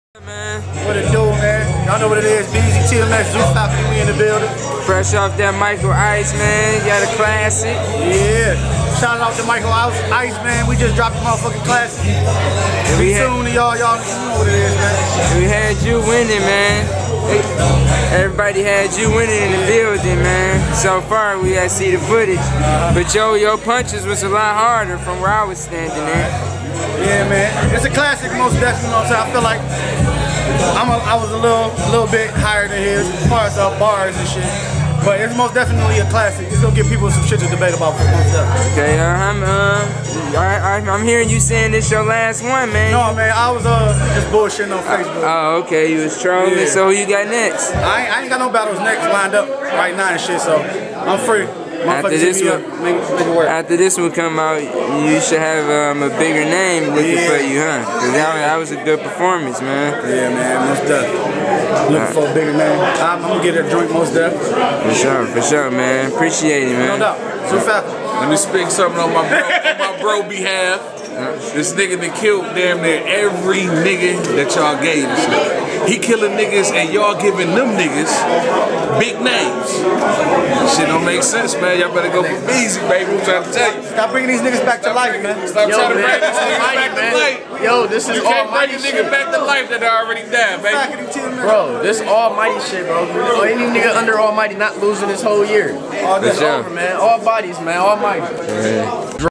Man. What it do, man? Y'all know what it is. BZ, TMS, Zeus Faculty, we in the building. Fresh off that Michael Ice, man. Got a classic. Yeah. Shout out to Michael Ice, man. We just dropped the motherfucking classic. We soon to y'all know what it is, man. We had you winning, man. Everybody had you winning in the building, man. So far, we got to see the footage. But your punches was a lot harder from where I was standing at. Yeah, man. It's a classic, most definitely. You know what I'm saying? I feel like I was a little bit higher than his as far as bars and shit. But it's most definitely a classic. It's gonna give people some shit to debate about for most definitely. Okay, I'm hearing you saying this your last one, man. No, man. I was just bullshitting on Facebook. Oh, okay. You was trolling. Yeah. So who you got next? I ain't got no battles next lined up right now and shit. So I'm free. After this one, make it work. After this one come out, you should have a bigger name looking for you, huh? Cause that was a good performance, man. Yeah, man, most definitely. Looking for a bigger name. I'm gonna get a joint, most definitely. For sure, man. Appreciate it, man. No doubt. So fast. Let me speak something on my bro behalf. This nigga that killed damn near every nigga that y'all gave this nigga. He killing niggas and y'all giving them niggas big names. Shit don't make sense, man. Y'all better go for BZ, baby. I'm trying to tell you. Stop bringing these niggas back to life, man. Stop trying to bring these niggas back to life. Yo, this is you can't bring a nigga back to life that already died, baby. Bro, this almighty shit, bro. Any nigga under almighty not losing this whole year. It's over, man. All bodies, man. Almighty.